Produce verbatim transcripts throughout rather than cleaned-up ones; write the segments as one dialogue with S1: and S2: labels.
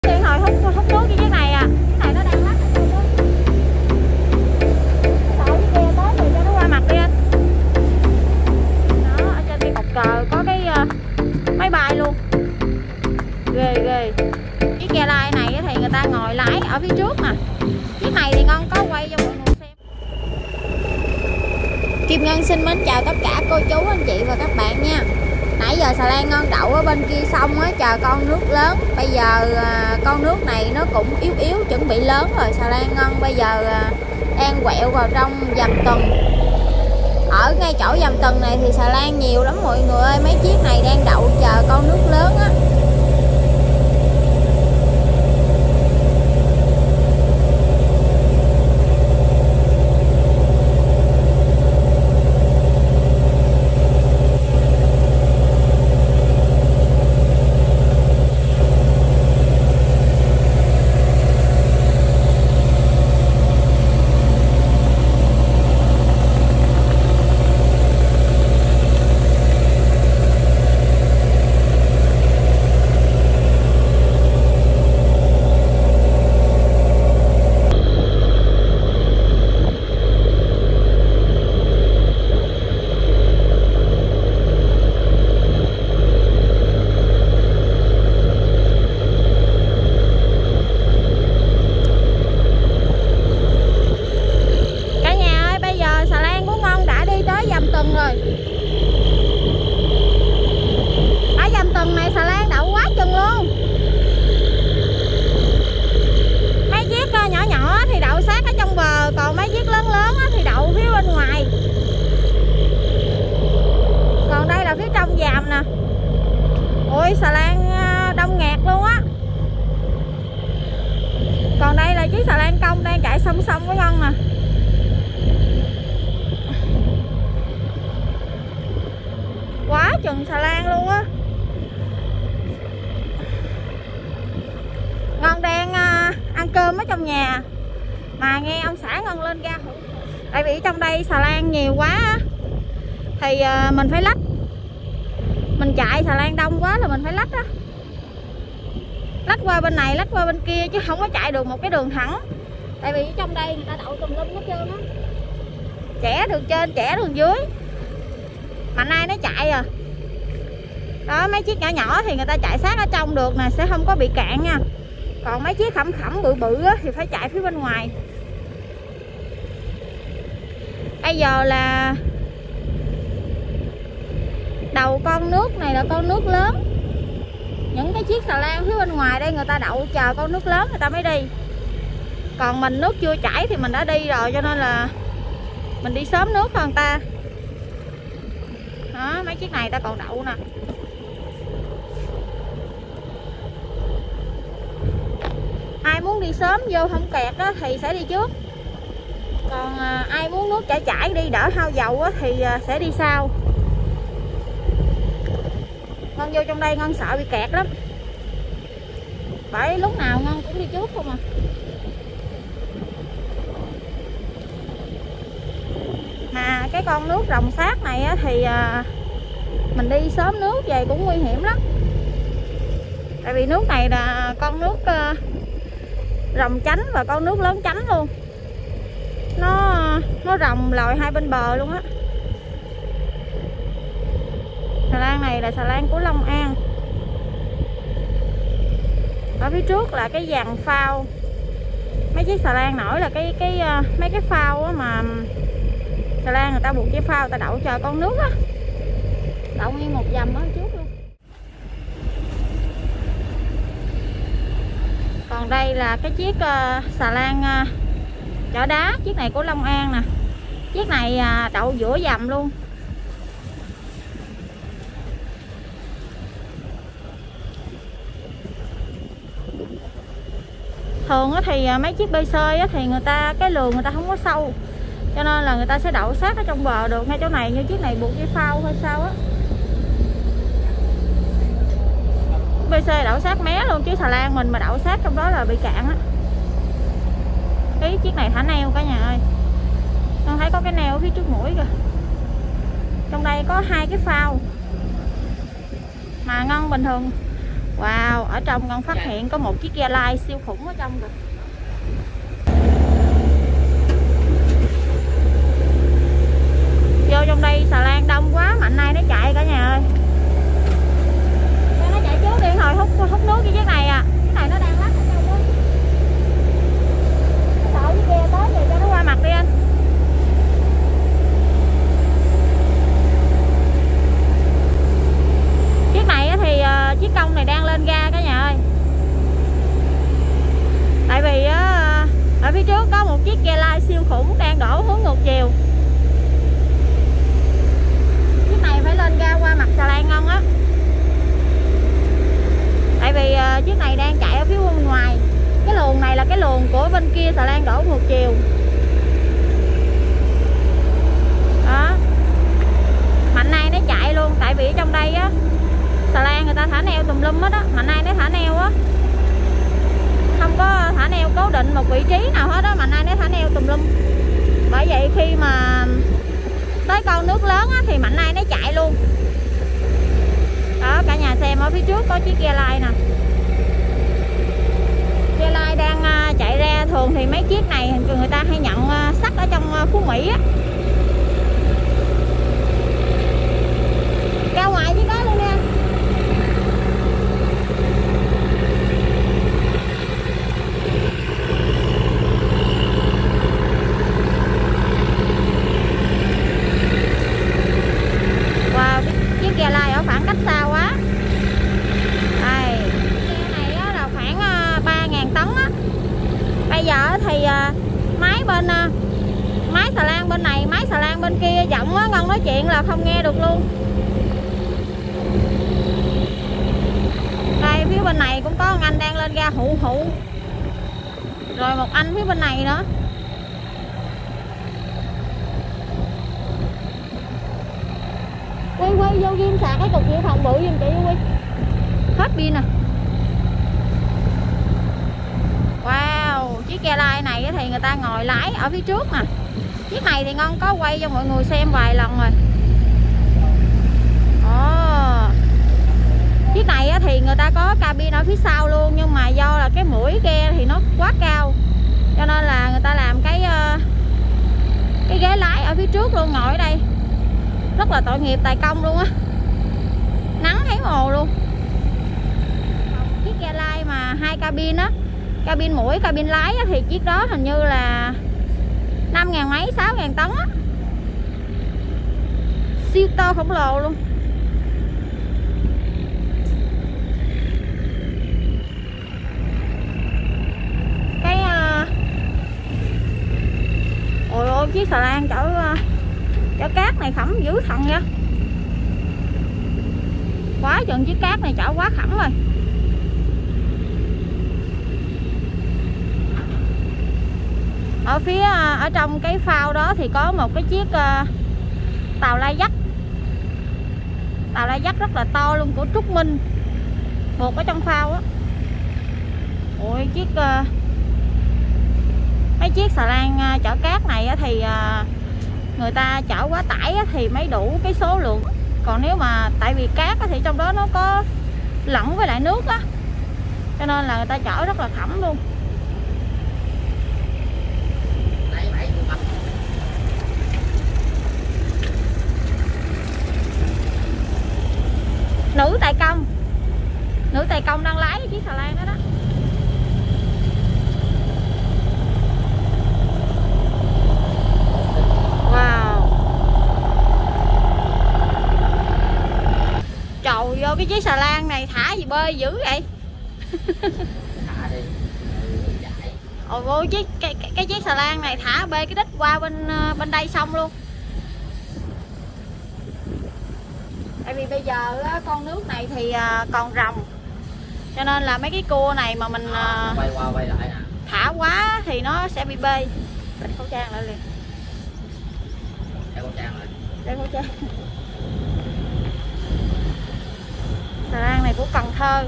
S1: Điện hồi hút hút nước như cái này à, cái này nó đang lắc ở đó. Đợi cái kia tới rồi cho nó qua mặt đi anh. Đó, ở trên cái cột cờ có cái uh, máy bay luôn. Ghê ghê. Cái ghe lai này thì người ta ngồi lái ở phía trước nè. Chiếc này thì Ngân có quay cho mọi người xem. Kim Ngân xin mến chào tất cả cô chú anh chị và các bạn nha. Nãy giờ xà lan Ngân đậu ở bên kia sông á, chờ con nước lớn. Bây giờ à, con nước này nó cũng yếu yếu chuẩn bị lớn rồi. Xà lan Ngân bây giờ à, đang quẹo vào trong dầm tuần. Ở ngay chỗ dầm tuần này thì xà lan nhiều lắm mọi người ơi. Mấy chiếc này đang đậu chờ con nước lớn á. Ôi xà lan đông nghẹt luôn á. Còn đây là chiếc xà lan công đang chạy song song với Ngân nè. Quá chừng xà lan luôn á. Ngân đang uh, ăn cơm ở trong nhà mà nghe ông xã Ngân lên ga hủ. Tại vì trong đây xà lan nhiều quá á, thì uh, mình phải lách. Mình chạy xà lan đông quá là mình phải lách á. Lách qua bên này, lách qua bên kia chứ không có chạy được một cái đường thẳng. Tại vì trong đây người ta đậu tùm lum hết trơn á. Chẻ đường trên, chẻ đường dưới. Mà nay nó chạy à. Đó, mấy chiếc nhỏ nhỏ thì người ta chạy sát ở trong được nè, sẽ không có bị cạn nha. Còn mấy chiếc khẩm khẩm bự bự á, thì phải chạy phía bên ngoài. Bây giờ là đầu con nước này là con nước lớn. Những cái chiếc xà lan phía bên ngoài đây người ta đậu chờ con nước lớn người ta mới đi. Còn mình nước chưa chảy thì mình đã đi rồi, cho nên là mình đi sớm nước hơn ta. Đó, mấy chiếc này ta còn đậu nè. Ai muốn đi sớm vô không kẹt á, thì sẽ đi trước. Còn à, ai muốn nước chảy chảy đi đỡ hao dầu á, thì à, sẽ đi sau. Ngân vô trong đây Ngân sợ bị kẹt lắm. Bởi lúc nào Ngân cũng đi trước không à. Mà cái con nước rồng sát này á, thì à, mình đi sớm nước về cũng nguy hiểm lắm. Tại vì nước này là con nước à, rồng chánh và con nước lớn chánh luôn. Nó nó rồng lòi hai bên bờ luôn á. Xà lan này là xà lan của Long An. Ở phía trước là cái dàn phao. Mấy chiếc xà lan nổi là cái cái mấy cái phao á mà xà lan người ta buộc cái phao, người ta đậu chờ con nước á. Đậu nguyên một dầm ở trước luôn. Còn đây là cái chiếc uh, xà lan uh, chở đá, chiếc này của Long An nè. Chiếc này uh, đậu giữa dầm luôn. Thường thì mấy chiếc bê xê thì người ta cái lường người ta không có sâu, cho nên là người ta sẽ đậu sát ở trong bờ được. Ngay chỗ này như chiếc này buộc cái phao hay sao á. bê xê đậu sát mé luôn, chứ xà lan mình mà đậu sát trong đó là bị cạn á. Cái chiếc này thả neo cả nhà ơi. Con thấy có cái neo ở phía trước mũi kìa. Trong đây có hai cái phao. Mà Ngân bình thường Wow, ở trong con phát hiện có một chiếc Gia Lai siêu khủng ở trong rồi. Vô trong đây xà lan đông quá, mạnh nay nó chạy cả nhà ơi. Nó chạy trước đi hồi hút hút nước cái chiếc này à. Cái này nó đang lắc ở trong đó. Sợ cái kia tới về cho nó qua mặt đi anh. Chiếc này thì uh, chiếc công này đang lên ga cả nhà ơi. Tại vì uh, ở phía trước có một chiếc Gia Lai siêu khủng đang đổ hướng ngược chiều. Chiếc này phải lên ga qua mặt xà lan ngon á. Tại vì uh, chiếc này đang chạy ở phía bên ngoài. Cái luồng này là cái luồng của bên kia xà lan đổ ngược chiều. Đó. Mạnh nay nó chạy luôn. Tại vì ở trong đây á, xà lan người ta thả neo tùm lum hết á. Mạnh nay nó thả neo á, không có thả neo cố định một vị trí nào hết á. Mạnh nay nó thả neo tùm lum. Bởi vậy khi mà tới con nước lớn á, thì mạnh nay nó chạy luôn. Đó, cả nhà xem ở phía trước có chiếc Gia Lai nè. Gia Lai đang chạy ra. Thường thì mấy chiếc này người ta hay nhận sắt ở trong Phú Mỹ á. Ra ngoài chiếc đó luôn nha. Wow, chiếc Gia Lai ở khoảng cách xa quá. Đây, xe này là khoảng ba ngàn tấn á. Bây giờ thì máy bên máy xà lan bên này, máy xà lan bên kia giọng á, Ngân nói chuyện là không nghe được luôn. Đây, phía bên này cũng có một anh đang lên ga hụ hụ. Rồi một anh phía bên này nữa. Quy Quy vô ghim sạc cái cục dự phòng bự giùm chị Quy. Hết pin nè. Wow, chiếc Gia Lai này thì người ta ngồi lái ở phía trước nè. Chiếc này thì Ngon có quay cho mọi người xem vài lần rồi. Ồ. Chiếc này thì người ta có cabin ở phía sau luôn. Nhưng mà do là cái mũi ghe thì nó quá cao, cho nên là người ta làm cái Cái ghế lái ở phía trước luôn, ngồi ở đây. Rất là tội nghiệp tài công luôn á. Nắng thấy mồ luôn. Chiếc Gia Lai mà hai cabin á, cabin mũi, cabin lái á, thì chiếc đó hình như là năm ngàn mấy, sáu ngàn tấn á. Siêu to khổng lồ luôn. Cái uh... ôi ôi, chiếc xà lan chở uh, chở cát này khẩm dữ thần nha. Quá chừng chiếc cát này chở quá khẩm rồi. Ở phía ở trong cái phao đó thì có một cái chiếc uh, tàu lai dắt. Tàu lai dắt rất là to luôn, của Trúc Minh, buộc ở trong phao á. Ôi chiếc uh, mấy chiếc xà lan uh, chở cát này á, thì uh, người ta chở quá tải á, thì mới đủ cái số lượng. Còn nếu mà tại vì cát á, thì trong đó nó có lẫn với lại nước á, cho nên là người ta chở rất là khẩm luôn. Nữ tài công, nữ tài công đang lái chiếc xà lan đó đó. Wow. Trời, vô cái chiếc xà lan này thả gì bơi dữ vậy? Ôi vô chiếc cái, cái, cái chiếc xà lan này thả bê cái đít qua bên bên đây xong luôn. Tại vì bây giờ á, con nước này thì à, còn ròng, cho nên là mấy cái cua này mà mình à, quay qua quay lại nè, thả quá thì nó sẽ bị bê. Đeo khẩu trang lại liền. Đeo khẩu trang lại. Đeo khẩu trang. Xà lan này của Cần Thơ.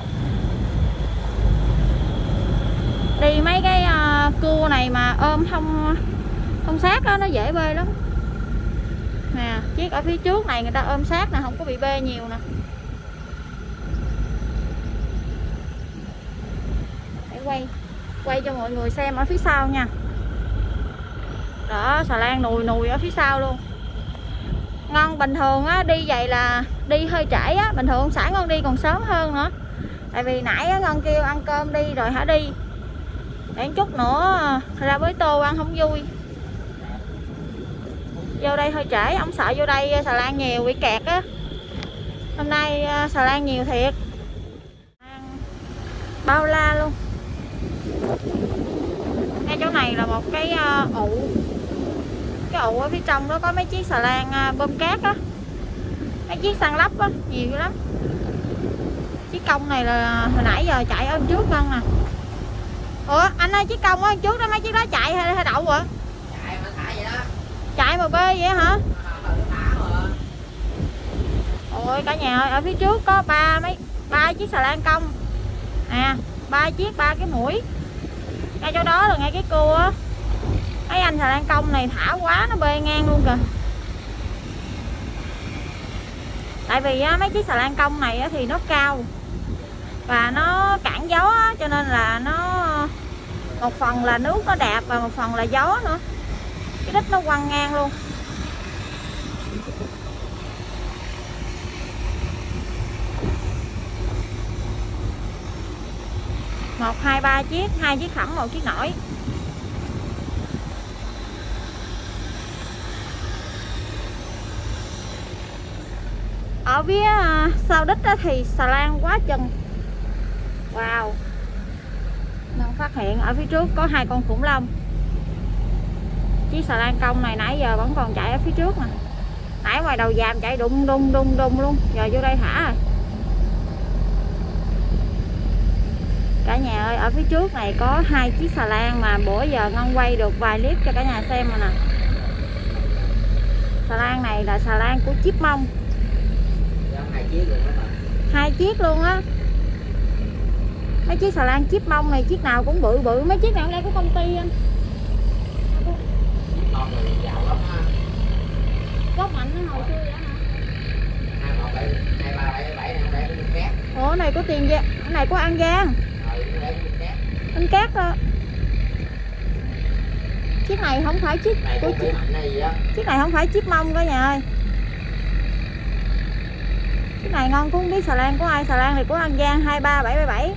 S1: Đi mấy cái à, cua này mà ôm không không sát đó, nó dễ bê lắm. Nè, chiếc ở phía trước này người ta ôm sát nè, không có bị bê nhiều nè. quay quay cho mọi người xem ở phía sau nha. Đó, xà lan nùi nùi ở phía sau luôn. Ngon bình thường á đi vậy là đi hơi trễ á, bình thường xã Ngon đi còn sớm hơn nữa. Tại vì nãy á, Ngon kêu ăn cơm đi rồi hả đi. Để chút nữa ra với tô ăn không vui. Vô đây hơi trễ, ông sợ vô đây xà lan nhiều bị kẹt á. Hôm nay xà lan nhiều thiệt. Bao la luôn. Ngay chỗ này là một cái ụ. Cái ụ ở phía trong đó có mấy chiếc xà lan bơm cát á. Mấy chiếc san lấp á, nhiều lắm. Chiếc công này là hồi nãy giờ chạy ở trước Ngân nè. Ủa anh ơi, chiếc công ở trước đó mấy chiếc đó chạy hay, hay đậu vậy?
S2: Chạy mà thả vậy đó.
S1: Chạy mà bê vậy hả? Ôi cả nhà ơi, ở phía trước có ba mấy ba chiếc xà lan công. À, ba chiếc ba cái mũi. Ngay chỗ đó là ngay cái cua á. Mấy anh xà lan công này thả quá nó bê ngang luôn kìa. Tại vì á, mấy chiếc xà lan công này á, thì nó cao và nó cản gió á, cho nên là nó một phần là nước nó đạp và một phần là gió nữa. Cái đít nó quăng ngang luôn. Một, hai, ba chiếc, hai chiếc khẩm, một chiếc nổi. Ở phía sau đít thì xà lan quá chừng. Wow. Mình phát hiện ở phía trước có hai con khủng long. Chiếc xà lan công này nãy giờ vẫn còn chạy ở phía trước nè. Nãy ngoài đầu giàm chạy đùng đùng đùng đùng luôn. Giờ vô đây thả rồi. Cả nhà ơi, ở phía trước này có hai chiếc xà lan mà bữa giờ Ngân quay được vài clip cho cả nhà xem rồi nè. Xà lan này là xà lan của Chiếc Mông. Hai chiếc luôn á. Mấy chiếc xà lan Chiếc Mông này chiếc nào cũng bự bự. Mấy chiếc nào ở đây có công ty anh. Gốc mạnh nó hồi xưa vậy hả? Ủa này có tiền Giang, cái này có An Giang. Anh cát đó. Chiếc này không phải chiếc của chiếc, chiếc này không phải Chiếc Mông cả nhà ơi. Chiếc này Ngon cũng không biết xà lan của ai. Xà lan này của An Giang hai ba bảy bảy bảy.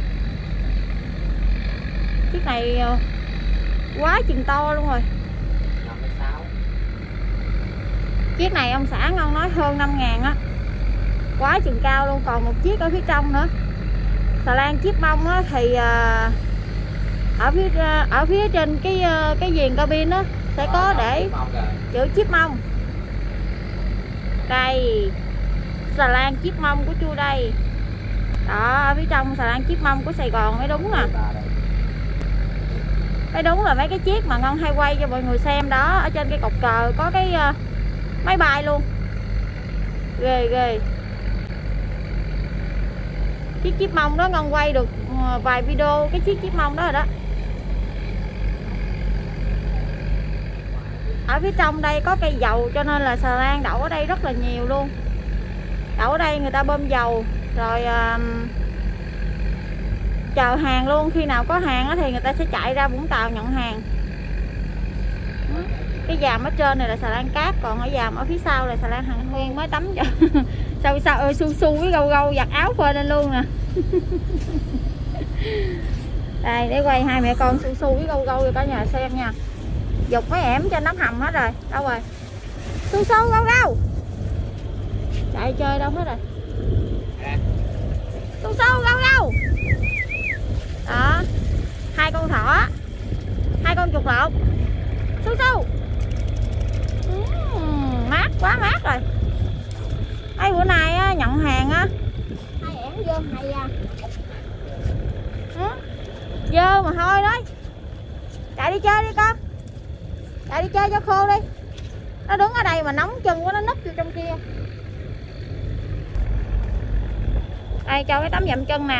S1: Chiếc này quá chừng to luôn rồi. Chiếc này ông xã Ngon nói hơn năm ngàn á. Quá chừng cao luôn. Còn một chiếc ở phía trong nữa. Xà lan Chiếc Mông á, thì à, ở phía ở phía trên cái cái viền cabin á sẽ có để chữ Chiếc Mông. Đây, xà lan Chiếc Mông của Chu đây. Đó, ở phía trong xà lan Chiếc Mông của Sài Gòn mới đúng nè. Mới đúng là mấy cái chiếc mà Ngon hay quay cho mọi người xem đó. Ở trên cái cột cờ có cái uh, máy bay luôn. Ghê ghê. Chiếc Chiếc Mông đó Ngon quay được vài video cái chiếc Chiếc Mông đó rồi đó. Ở phía trong đây có cây dầu cho nên là xà lan đậu ở đây rất là nhiều luôn. Đậu ở đây người ta bơm dầu rồi uh, chờ hàng luôn. Khi nào có hàng thì người ta sẽ chạy ra Vũng Tàu nhận hàng. Cái dàm ở trên này là xà lan cát, còn ở dàm ở phía sau là xà lan Hằng Nguyên mới tắm cho. Sao sao ơi, su su với gâu gâu giặt áo phơi lên luôn nè. Đây để quay hai mẹ con su su với gâu gâu cho cả nhà xem nha. Dục mấy ẻm trên nắp hầm hết rồi. Đâu rồi? Su su gâu gâu. Chạy chơi đâu hết rồi. Su su gâu gâu. Đó. Hai con thỏ. Hai con chuột lột. Su su. Uhm, mát quá mát rồi. Ấy bữa nay á, nhận hàng á. Hai ẻm dơm hay à. Ừ. Dơ mà thôi đấy. Chạy đi chơi đi con. Chạy đi chơi cho khô đi. Nó đứng ở đây mà nóng chân quá nó núp vô trong kia. Đây cho cái tấm dặm chân nè.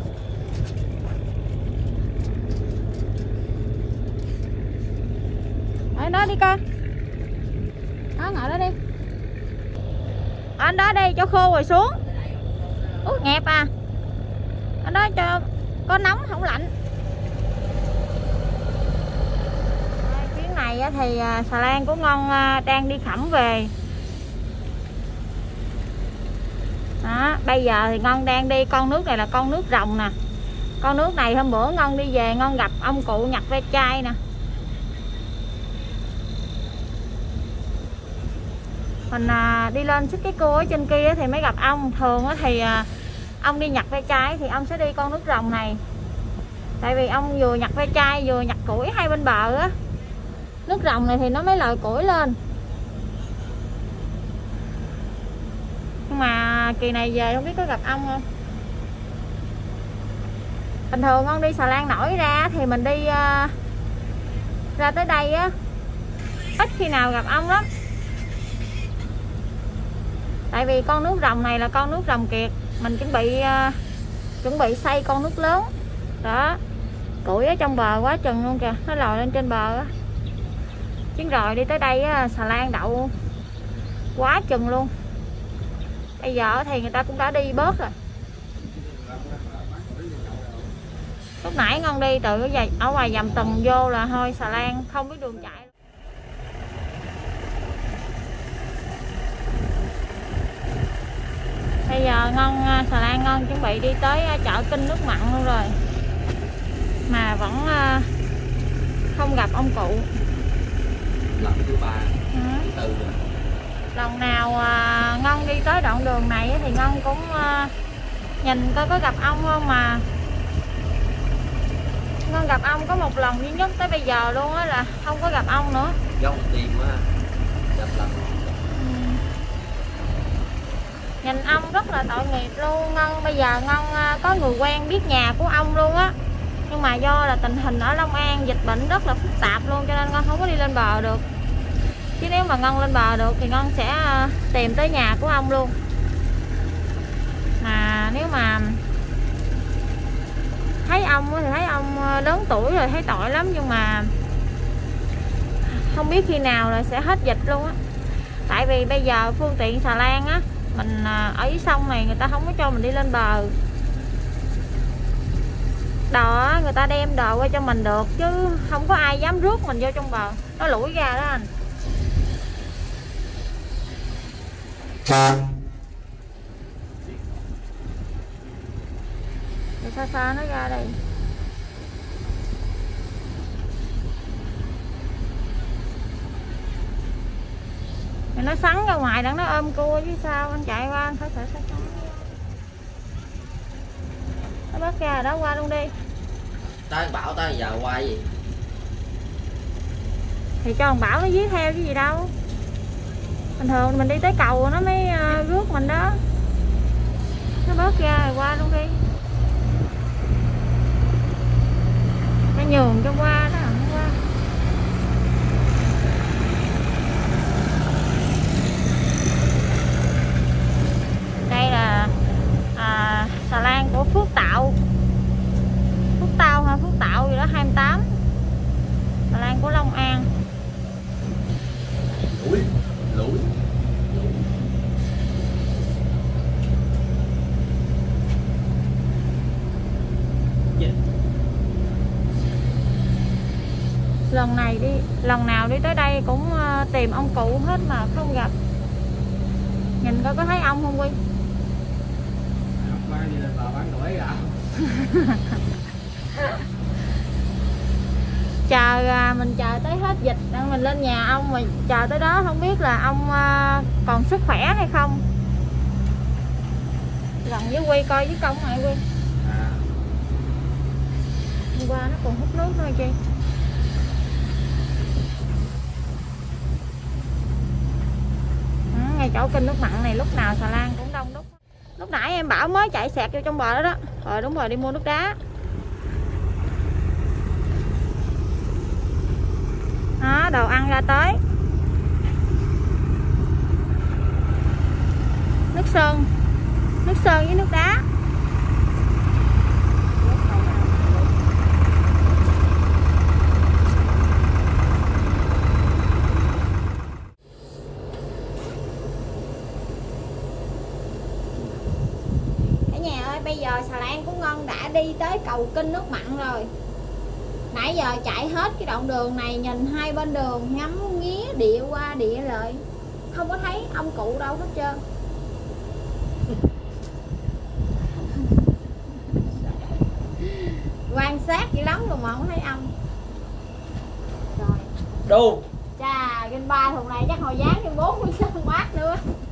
S1: Ở đó đi con. Đó ngồi đó đi. Anh đó đi cho khô rồi xuống. Út nhẹp à. Anh đó cho có nóng không lạnh. này thì xà lan của Ngon đang đi khẩm về. Đó, bây giờ thì Ngon đang đi con nước này là con nước rồng nè. Con nước này hôm bữa Ngon đi về Ngon gặp ông cụ nhặt ve chai nè. Mình à, đi lên xích cái cua ở trên kia thì mới gặp ông. Thường thì à, ông đi nhặt ve chai thì ông sẽ đi con nước rồng này. Tại vì ông vừa nhặt ve chai vừa nhặt củi hai bên bờ á. Nước rồng này thì nó mới lội củi lên. Nhưng mà kỳ này về không biết có gặp ông không. Bình thường con đi xà lan nổi ra thì mình đi uh, ra tới đây á, ít khi nào gặp ông lắm. Tại vì con nước rồng này là con nước rồng kiệt. Mình chuẩn bị uh, chuẩn bị xây con nước lớn. Đó, củi ở trong bờ quá chừng luôn kìa, nó lòi lên trên bờ á. Chuyến rồi đi tới đây á, xà lan đậu quá chừng luôn. Bây giờ thì người ta cũng đã đi bớt rồi. Lúc nãy Ngon đi từ ở ngoài dầm Tùng vô là thôi xà lan không biết đường chạy. Bây giờ Ngon xà lan Ngon chuẩn bị đi tới chợ Kinh nước mặn luôn rồi. Mà vẫn không gặp ông cụ.
S2: Lần thứ ba, thứ tư rồi.
S1: Lần nào à, Ngon đi tới đoạn đường này thì Ngon cũng à, nhìn coi có gặp ông không, mà Ngon gặp ông có một lần duy nhất tới bây giờ luôn á, là không có gặp ông nữa.
S2: Giống tìm á, gặp lần.
S1: Ừ. Nhìn ông rất là tội nghiệp luôn. Ngon bây giờ Ngon à, có người quen biết nhà của ông luôn á, nhưng mà do là tình hình ở Long An dịch bệnh rất là phức tạp luôn, cho nên Ngon không có đi lên bờ được. Chứ nếu mà Ngon lên bờ được thì Ngon sẽ tìm tới nhà của ông luôn. Mà nếu mà thấy ông thì thấy ông lớn tuổi rồi, thấy tội lắm. Nhưng mà không biết khi nào là sẽ hết dịch luôn á. Tại vì bây giờ phương tiện xà lan á, mình ở dưới sông này người ta không có cho mình đi lên bờ. Đồ người ta đem đồ qua cho mình được, chứ không có ai dám rước mình vô trong bờ, nó lủi ra đó anh. Để xa xa nó ra đây. Thì nó sắn ra ngoài đặng nó ôm cua chứ sao, anh chạy qua anh phải phải xa xa. Nó bắt ra đó qua luôn đi.
S2: Tới Bảo tới giờ qua gì?
S1: Thì cho thằng Bảo nó dí theo chứ gì đâu. Bình thường mình đi tới cầu nó mới uh, rước mình đó. Nó bớt ra rồi qua luôn đi. Nó nhường cho qua đó, không qua. Đây là à, xà lan của Phước Tạo. Phước Tạo hả? Phước Tạo gì đó hai mươi tám. Xà lan của Long An.
S2: Lũi, lũi.
S1: Lần này đi, lần nào đi tới đây cũng uh, tìm ông cụ hết mà không gặp. Nhìn coi có thấy ông không Quy? Chờ uh, mình chờ tới hết dịch mình lên nhà ông, mà chờ tới đó không biết là ông uh, còn sức khỏe hay không. Lần với Quy coi với công hả Quy? Hôm qua nó còn hút nước thôi chị. Ngay chỗ kênh nước mặn này lúc nào xà lan cũng đông đúc. Lúc nãy em bảo mới chạy xẹt vô trong bờ đó đó. Rồi đúng rồi, đi mua nước đá. Đó, đồ ăn ra tới. Nước sơn. Nước sơn với nước đá. Bây giờ xà lan của Ngon đã đi tới cầu kênh nước mặn rồi. Nãy giờ chạy hết cái đoạn đường này, nhìn hai bên đường ngắm nghía địa qua địa lợi, không có thấy ông cụ đâu hết trơn. Quan sát dữ lắm rồi mà không thấy ông. Rồi
S2: Đu
S1: chà, trên ba thùng này chắc hồi dán cho bốn mươi cm nữa.